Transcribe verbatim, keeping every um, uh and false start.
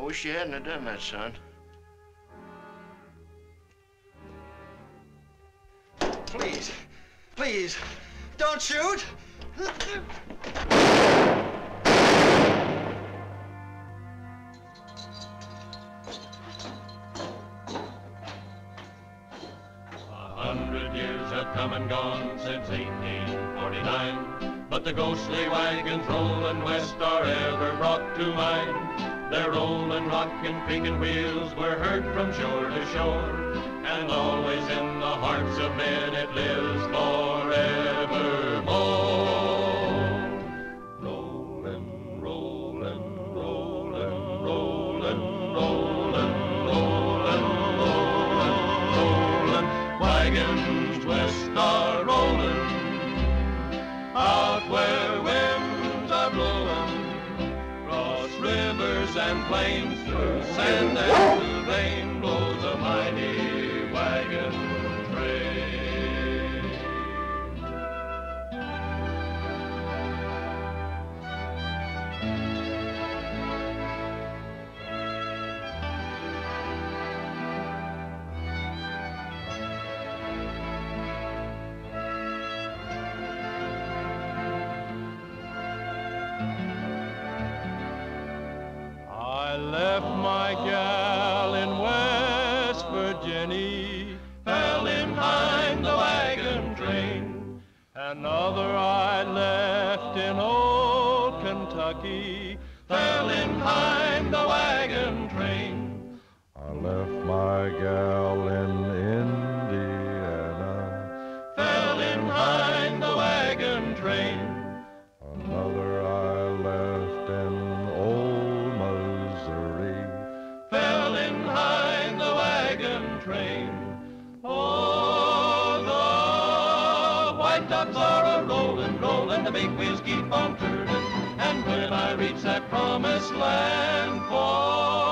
wish you hadn't have done that, son. Please, please, don't shoot! A hundred years have come and gone since eighteen forty-nine, but the ghostly wagons rolling west are ever brought to mind. Their rolling, rocking, creaking wheels were heard from shore to shore, and always in the hearts of men it lives forevermore. Rolling, rolling, rolling, rolling, rolling, rolling, rolling, rolling. Wagons west are rolling, out where winds are blowing, cross rivers and plains, through sand and through rain, blows a mighty wagon train. I left my gal in West Virginia, fell in behind the wagon train. Another I left in old Kentucky, fell in behind the wagon train. I left my gal in Indiana, fell in behind the wagon train. Another I left in old Missouri, fell in behind the wagon train. Oh, the white tops are a-rolling, rolling, the big wheels keep on turning, and when I reach that promised land for